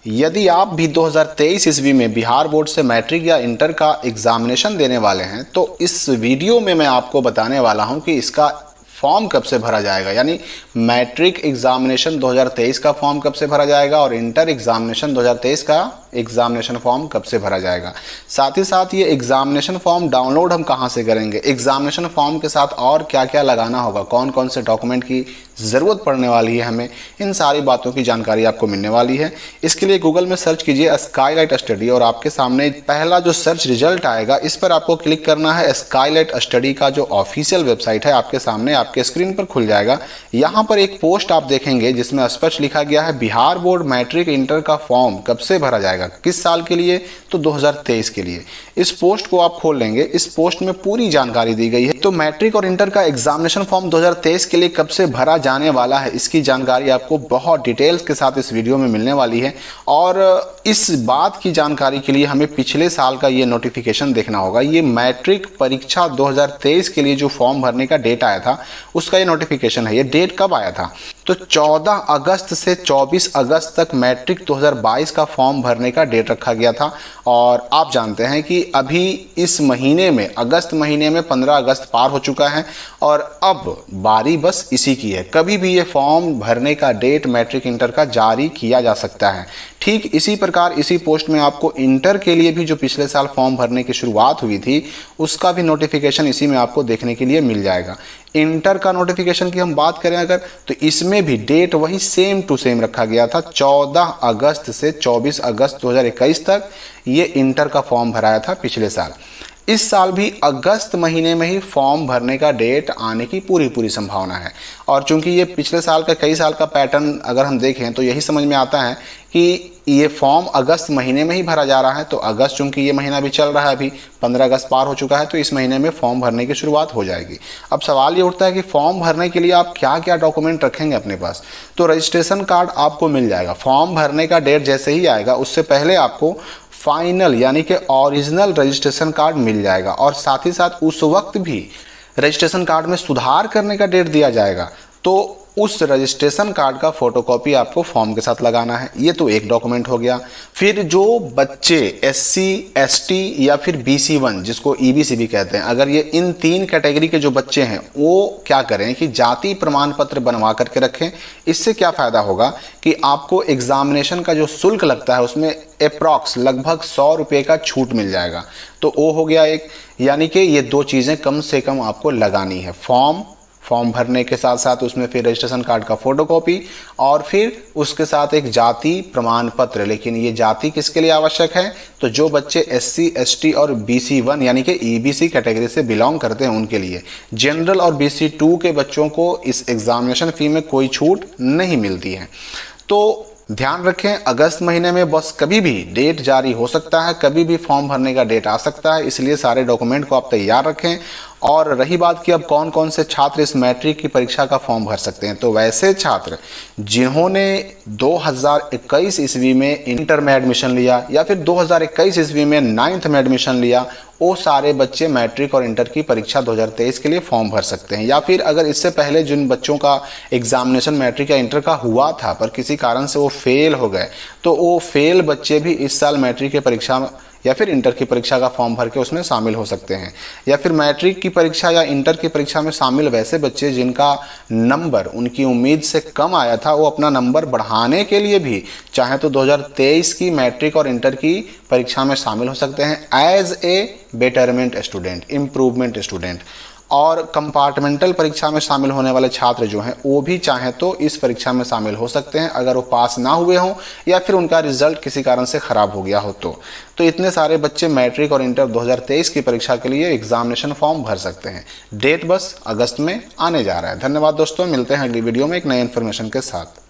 यदि आप भी 2023 ईस्वी में बिहार बोर्ड से मैट्रिक या इंटर का एग्जामिनेशन देने वाले हैं तो इस वीडियो में मैं आपको बताने वाला हूं कि इसका फॉर्म कब से भरा जाएगा, यानी मैट्रिक एग्जामिनेशन 2023 का फॉर्म कब से भरा जाएगा और इंटर एग्जामिनेशन 2023 का एग्जामिनेशन फॉर्म कब से भरा जाएगा। साथ ही साथ ये एग्जामिनेशन फॉर्म डाउनलोड हम कहाँ से करेंगे, एग्जामिनेशन फॉर्म के साथ और क्या क्या लगाना होगा, कौन कौन से डॉक्यूमेंट की ज़रूरत पड़ने वाली है हमें, इन सारी बातों की जानकारी आपको मिलने वाली है। इसके लिए गूगल में सर्च कीजिए स्काईलाइट स्टडी और आपके सामने पहला जो सर्च रिजल्ट आएगा इस पर आपको क्लिक करना है। स्काईलाइट स्टडी का जो ऑफिशियल वेबसाइट है आपके सामने आपके स्क्रीन पर खुल जाएगा। यहाँ पर एक पोस्ट आप देखेंगे जिसमें स्पष्ट लिखा गया है बिहार बोर्ड मैट्रिक इंटर का फॉर्म कब से भरा जाएगा, किस साल के लिए, तो 2023 के लिए। इस पोस्ट को आप खोल लेंगे, इस पोस्ट में पूरी जानकारी दी गई है। तो मैट्रिक और इंटर का एग्जामिनेशन फॉर्म 2023 के लिए कब से भरा जाने वाला है इसकी जानकारी आपको बहुत डिटेल्स के साथ इस वीडियो में मिलने वाली है। और इस बात की जानकारी के लिए हमें पिछले साल का ये नोटिफिकेशन देखना होगा। ये मैट्रिक परीक्षा 2023 के लिए जो फॉर्म भरने का डेट आया था उसका ये नोटिफिकेशन है। ये डेट कब आया था, तो 14 अगस्त से 24 अगस्त तक मैट्रिक 2022 का फॉर्म भरने का डेट रखा गया था। और आप जानते हैं कि अभी इस महीने में, अगस्त महीने में 15 अगस्त पार हो चुका है और अब बारी बस इसी की है। कभी भी ये फॉर्म भरने का डेट मैट्रिक इंटर का जारी किया जा सकता है। ठीक इसी प्रकार इसी पोस्ट में आपको इंटर के लिए भी जो पिछले साल फॉर्म भरने की शुरुआत हुई थी उसका भी नोटिफिकेशन इसी में आपको देखने के लिए मिल जाएगा। इंटर का नोटिफिकेशन की हम बात करें अगर, तो इसमें भी डेट वही सेम टू सेम रखा गया था। 14 अगस्त से 24 अगस्त 2021 तक ये इंटर का फॉर्म भराया था पिछले साल। इस साल भी अगस्त महीने में ही फॉर्म भरने का डेट आने की पूरी संभावना है। और चूंकि ये पिछले साल का, कई साल का पैटर्न अगर हम देखें तो यही समझ में आता है कि ये फॉर्म अगस्त महीने में ही भरा जा रहा है। तो अगस्त, चूंकि ये महीना भी चल रहा है, अभी 15 अगस्त पार हो चुका है, तो इस महीने में फॉर्म भरने की शुरुआत हो जाएगी। अब सवाल ये उठता है कि फॉर्म भरने के लिए आप क्या क्या डॉक्यूमेंट रखेंगे अपने पास। तो रजिस्ट्रेशन कार्ड आपको मिल जाएगा। फॉर्म भरने का डेट जैसे ही आएगा उससे पहले आपको फाइनल यानी कि ओरिजिनल रजिस्ट्रेशन कार्ड मिल जाएगा। और साथ ही साथ उस वक्त भी रजिस्ट्रेशन कार्ड में सुधार करने का डेट दिया जाएगा, तो उस रजिस्ट्रेशन कार्ड का फोटोकॉपी आपको फॉर्म के साथ लगाना है। ये तो एक डॉक्यूमेंट हो गया। फिर जो बच्चे SC, ST या फिर BC1 जिसको EBC भी कहते हैं, अगर ये इन 3 कैटेगरी के जो बच्चे हैं वो क्या करें कि जाति प्रमाण पत्र बनवा करके रखें। इससे क्या फ़ायदा होगा कि आपको एग्जामिनेशन का जो शुल्क लगता है उसमें अप्रॉक्स लगभग 100 रुपये का छूट मिल जाएगा। तो वो हो गया एक, यानी कि ये 2 चीज़ें कम से कम आपको लगानी है। फॉर्म भरने के साथ साथ उसमें फिर रजिस्ट्रेशन कार्ड का फोटोकॉपी और फिर उसके साथ एक जाति प्रमाण पत्र। लेकिन ये जाति किसके लिए आवश्यक है, तो जो बच्चे SC, ST और BC1 यानी कि EBC कैटेगरी से बिलोंग करते हैं उनके लिए। जनरल और BC2 के बच्चों को इस एग्जामिनेशन फी में कोई छूट नहीं मिलती है। तो ध्यान रखें, अगस्त महीने में बस कभी भी डेट जारी हो सकता है, कभी भी फॉर्म भरने का डेट आ सकता है, इसलिए सारे डॉक्यूमेंट को आप तैयार रखें। और रही बात कि अब कौन कौन से छात्र इस मैट्रिक की परीक्षा का फॉर्म भर सकते हैं, तो वैसे छात्र जिन्होंने 2021 ईस्वी में इंटर में एडमिशन लिया या फिर 2021 ईस्वी में 9th में एडमिशन लिया, वो सारे बच्चे मैट्रिक और इंटर की परीक्षा 2023 के लिए फॉर्म भर सकते हैं। या फिर अगर इससे पहले जिन बच्चों का एग्जामिनेशन मैट्रिक या इंटर का हुआ था पर किसी कारण से वो फेल हो गए, तो वो फेल बच्चे भी इस साल मैट्रिक की परीक्षा या फिर इंटर की परीक्षा का फॉर्म भर के उसमें शामिल हो सकते हैं। या फिर मैट्रिक की परीक्षा या इंटर की परीक्षा में शामिल वैसे बच्चे जिनका नंबर उनकी उम्मीद से कम आया था, वो अपना नंबर बढ़ाने के लिए भी चाहे तो 2023 की मैट्रिक और इंटर की परीक्षा में शामिल हो सकते हैं as a betterment student, improvement student. और कंपार्टमेंटल परीक्षा में शामिल होने वाले छात्र जो हैं वो भी चाहे तो इस परीक्षा में शामिल हो सकते हैं अगर वो पास ना हुए हों या फिर उनका रिजल्ट किसी कारण से ख़राब हो गया हो। तो इतने सारे बच्चे मैट्रिक और इंटर 2023 की परीक्षा के लिए एग्जामिनेशन फॉर्म भर सकते हैं। डेट बस अगस्त में आने जा रहा है। धन्यवाद दोस्तों, मिलते हैं अगली वीडियो में एक नए इन्फॉर्मेशन के साथ।